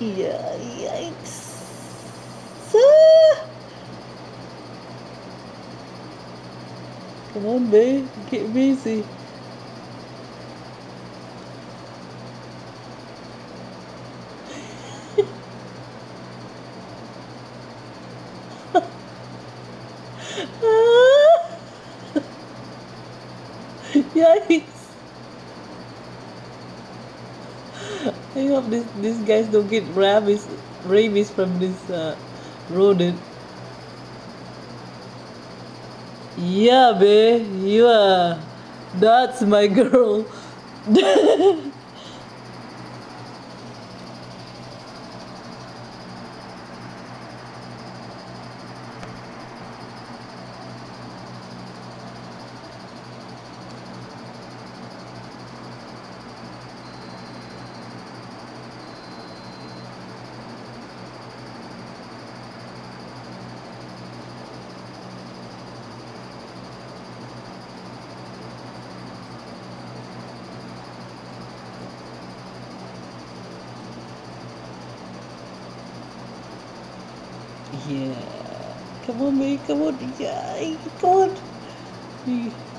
Yeah, yikes. Ah! Come on, babe. Get busy. Ah! Yikes. I hope these guys don't get rabies from this rodent. Yeah, babe. You are. That's my girl. Yeah. Come on, babe. Come on. Yeah. Come on.